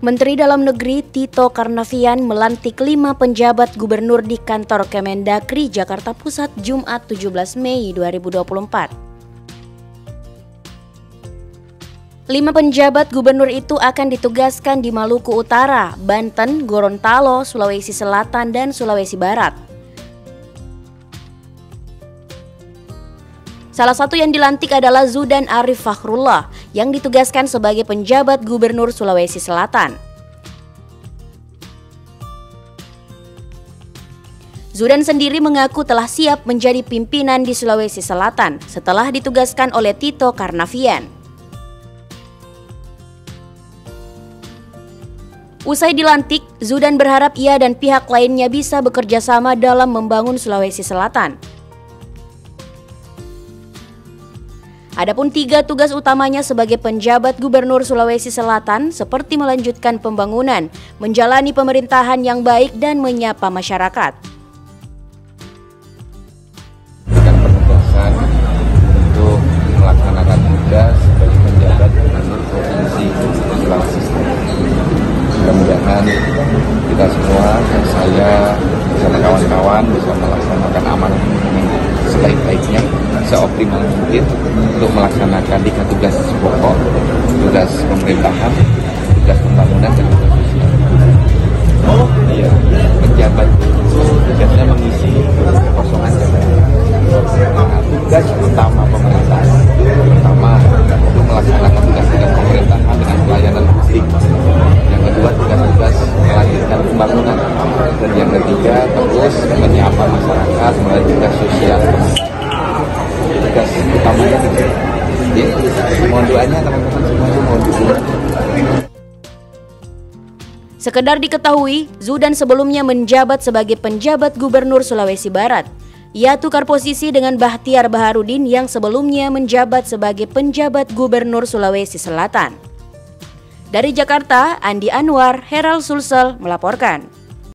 Menteri Dalam Negeri Tito Karnavian melantik 5 penjabat gubernur di kantor Kemendagri Jakarta Pusat Jumat 17 Mei 2024. 5 penjabat gubernur itu akan ditugaskan di Maluku Utara, Banten, Gorontalo, Sulawesi Selatan, dan Sulawesi Barat. Salah satu yang dilantik adalah Zudan Arif Fakhrullah yang ditugaskan sebagai penjabat gubernur Sulawesi Selatan. Zudan sendiri mengaku telah siap menjadi pimpinan di Sulawesi Selatan setelah ditugaskan oleh Tito Karnavian. Usai dilantik, Zudan berharap ia dan pihak lainnya bisa bekerja sama dalam membangun Sulawesi Selatan. Adapun 3 tugas utamanya sebagai penjabat gubernur Sulawesi Selatan seperti melanjutkan pembangunan, menjalani pemerintahan yang baik, dan menyapa masyarakat. Dengan penugasan untuk melaksanakan tugas sebagai penjabat gubernur Provinsi Sulawesi Selatan. Mudah-mudahan kita semua dan saya bersama kawan-kawan bisa melaksanakan amanah ini sebaik-baiknya, seoptimal mungkin untuk melaksanakan 3 tugas pokok, tugas pemerintahan, tugas pembangunan, dan tugas sosial. Iya, penjabat tugasnya mengisi kekosongan jabatan. Nah, tugas utama pemerintahan pertama untuk melaksanakan tugas-tugas pemerintahan dengan pelayanan publik. Yang kedua, tugas-tugas melanjutkan pembangunan, dan yang ketiga terus menyapa masyarakat melalui tugas sosial. Tugas utamanya gitu. Mohon doanya teman-teman semuanya, mohon dukungan. Sekedar diketahui, Zudan sebelumnya menjabat sebagai penjabat gubernur Sulawesi Barat. Ia tukar posisi dengan Bahtiar Baharudin yang sebelumnya menjabat sebagai penjabat gubernur Sulawesi Selatan. Dari Jakarta, Andi Anwar, Herald Sulsel melaporkan.